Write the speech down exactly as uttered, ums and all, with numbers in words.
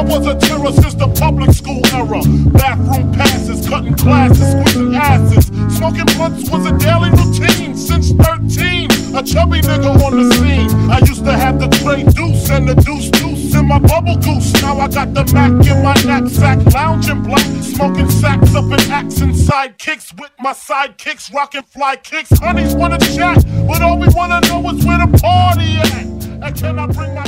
was a terror since the public school era. Bathroom passes, cutting classes, squeezing asses. Smoking blunts was a daily routine since thirteen. A chubby nigga on the scene. I used to have the tray deuce and the deuce deuce in my bubble goose. Now I got the Mac in my knapsack, lounging black, smoking sacks up in axe and sidekicks with my sidekicks, rocking fly kicks. Honeys wanna chat, but all we wanna know is where the party at. And can I bring my